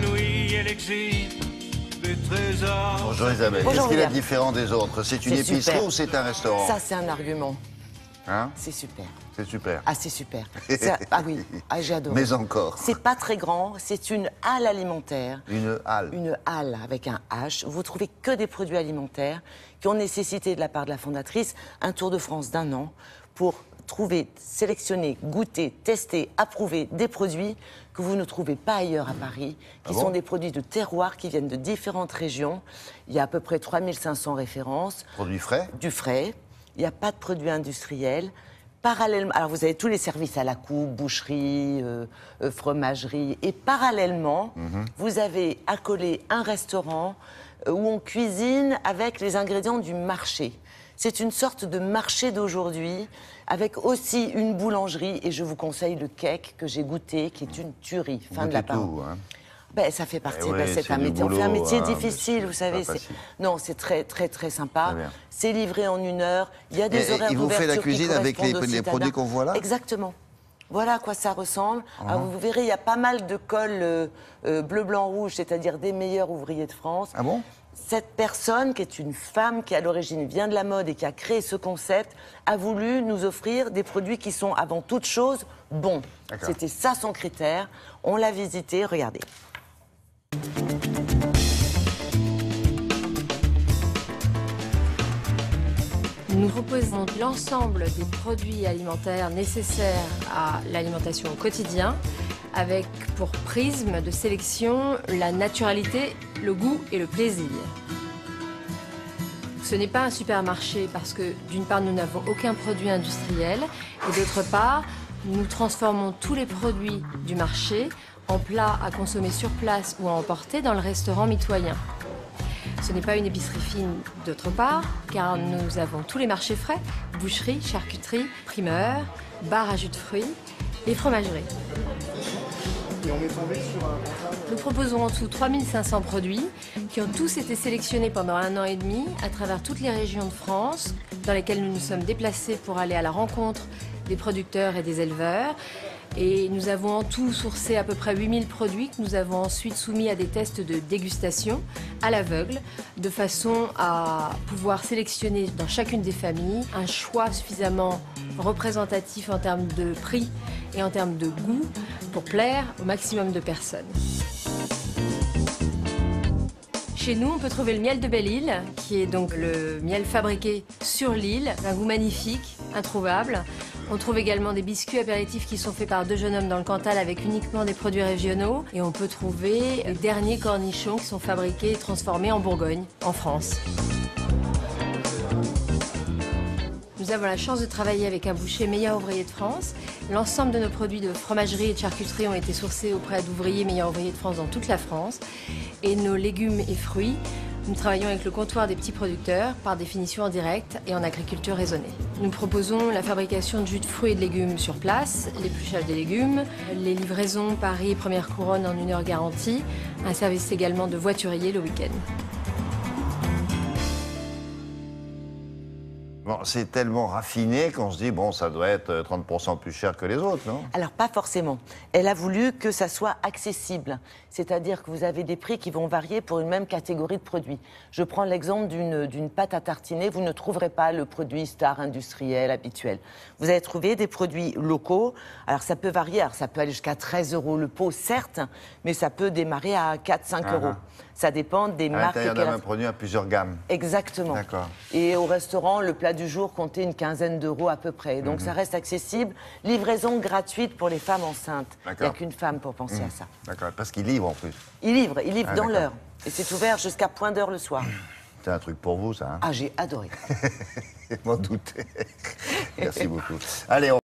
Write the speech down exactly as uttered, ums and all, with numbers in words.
nuit et l'exil des trésors. Bonjour Isabelle, qu'est-ce qu'il a de différent des autres? C'est une épicerie super. Ou c'est un restaurant? Ça, c'est un argument. Hein? C'est super. C'est super. Ah, c'est super. Ah oui, ah, j'ai adoré. Mais encore. C'est pas très grand, c'est une halle alimentaire. Une halle. Une halle avec un H. Vous trouvez que des produits alimentaires qui ont nécessité de la part de la fondatrice un tour de France d'un an pour trouver, sélectionner, goûter, tester, approuver des produits que vous ne trouvez pas ailleurs à Paris, qui ah bon sont des produits de terroir qui viennent de différentes régions. Il y a à peu près trois mille cinq cents références. Produits frais? Du frais. Il n'y a pas de produits industriels. Parallèlement, alors vous avez tous les services à la coupe, boucherie, euh, euh, fromagerie, et parallèlement, mmh. vous avez accolé un restaurant euh, où on cuisine avec les ingrédients du marché. C'est une sorte de marché d'aujourd'hui, avec aussi une boulangerie, et je vous conseille le cake que j'ai goûté, qui est une tuerie. Fin de la parole. Ben, ça fait partie, eh ben, oui, c'est un métier, boulot, on fait un métier hein, difficile, vous savez. Non, c'est très, très, très sympa. C'est livré en une heure. Il y a des et, horaires et vous faites la cuisine avec les, les produits qu'on voit là? Exactement. Voilà à quoi ça ressemble. Uh-huh. Alors, vous verrez, il y a pas mal de cols euh, euh, bleu, blanc, rouge, c'est-à-dire des meilleurs ouvriers de France. Ah bon? Cette personne, qui est une femme qui, à l'origine, vient de la mode et qui a créé ce concept, a voulu nous offrir des produits qui sont, avant toute chose, bons. C'était ça son critère. On l'a visité, regardez. Nous proposons l'ensemble des produits alimentaires nécessaires à l'alimentation au quotidien, avec pour prisme de sélection la naturalité, le goût et le plaisir. Ce n'est pas un supermarché parce que, d'une part, nous n'avons aucun produit industriel et d'autre part, nous transformons tous les produits du marché en plats à consommer sur place ou à emporter dans le restaurant mitoyen. Ce n'est pas une épicerie fine d'autre part, car nous avons tous les marchés frais, boucherie, charcuterie, primeur, bar à jus de fruits et fromagerie. Nous proposons en tout trois mille cinq cents produits qui ont tous été sélectionnés pendant un an et demi à travers toutes les régions de France dans lesquelles nous nous sommes déplacés pour aller à la rencontre des producteurs et des éleveurs. Et nous avons en tout sourcé à peu près huit mille produits que nous avons ensuite soumis à des tests de dégustation à l'aveugle, de façon à pouvoir sélectionner dans chacune des familles un choix suffisamment représentatif en termes de prix et en termes de goût pour plaire au maximum de personnes. Chez nous, on peut trouver le miel de Belle-Île, qui est donc le miel fabriqué sur l'île, un goût magnifique, introuvable. On trouve également des biscuits apéritifs qui sont faits par deux jeunes hommes dans le Cantal avec uniquement des produits régionaux. Et on peut trouver les derniers cornichons qui sont fabriqués et transformés en Bourgogne, en France. Nous avons la chance de travailler avec un boucher meilleur ouvrier de France. L'ensemble de nos produits de fromagerie et de charcuterie ont été sourcés auprès d'ouvriers meilleurs ouvriers de France dans toute la France. Et nos légumes et fruits, nous travaillons avec le comptoir des petits producteurs, par définition en direct et en agriculture raisonnée. Nous proposons la fabrication de jus de fruits et de légumes sur place, l'épluchage des légumes, les livraisons Paris et Première Couronne en une heure garantie, un service également de voiturier le week-end. Bon, c'est tellement raffiné qu'on se dit, bon, ça doit être trente pour cent plus cher que les autres, non? Alors, pas forcément. Elle a voulu que ça soit accessible. C'est-à-dire que vous avez des prix qui vont varier pour une même catégorie de produits. Je prends l'exemple d'une, d'une pâte à tartiner. Vous ne trouverez pas le produit star industriel habituel. Vous allez trouver des produits locaux. Alors, ça peut varier. Alors, ça peut aller jusqu'à treize euros le pot, certes, mais ça peut démarrer à quatre à cinq uh-huh. euros. Ça dépend des à marques. À l'intérieur d'un même produit à plusieurs gammes. Exactement. D'accord. Et au restaurant, le plat du jour comptait une quinzaine d'euros à peu près. Donc, mmh. ça reste accessible. Livraison gratuite pour les femmes enceintes. Il n'y a qu'une femme pour penser mmh. à ça. D'accord. Parce qu'ils livrent en plus. Ils livrent. Ils livrent ah, dans l'heure. Et c'est ouvert jusqu'à point d'heure le soir. C'est un truc pour vous, ça. Hein? Ah, j'ai adoré. M'en doutais. Merci beaucoup. Allez, on...